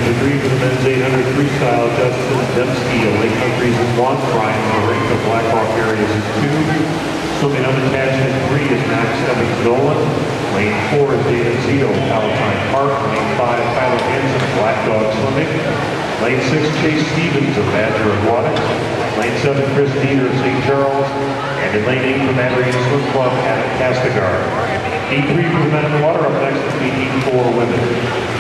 3 for the men's 800 freestyle, Justin Dembski of Lake Countries is 1, Brian Marink of Blackhawk Areas is 2, swimming unattached at 3 is Max Evans-Nolan, lane 4 is David Zito of Palatine Park, lane 5 Tyler Hansen of Black Dog Swimming, lane 6 Chase Stevens of Badger Aquatics, lane 7 Chris Dieter of St. Charles, and in lane 8 from Adrian Swim Club at Castigar. Heat 3 for the men in the water, up next is Heat 4 women.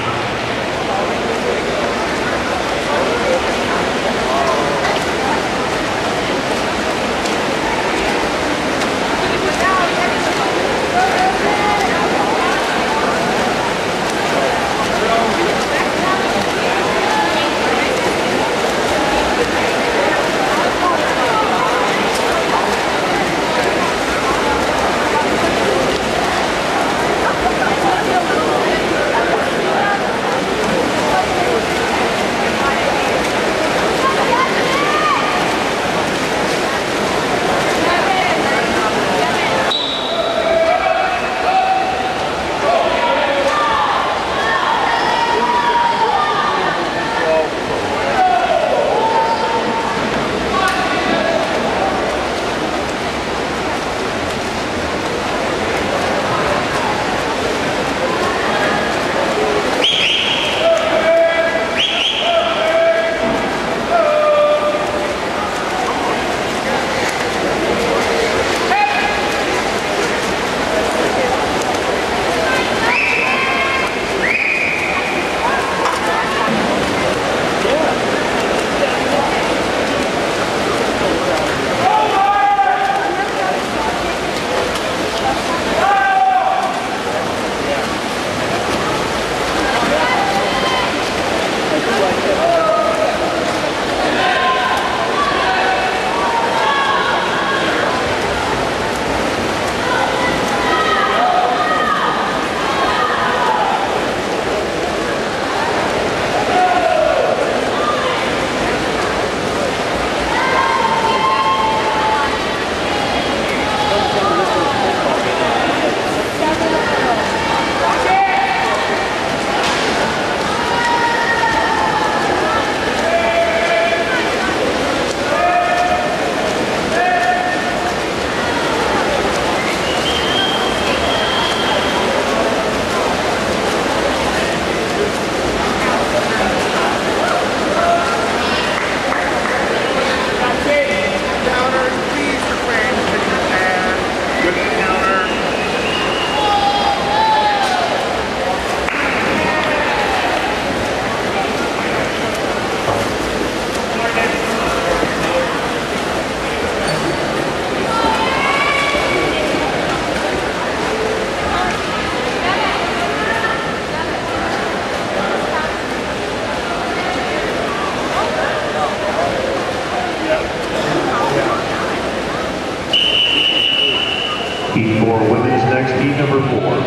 Heat 4 women's next, heat number 4.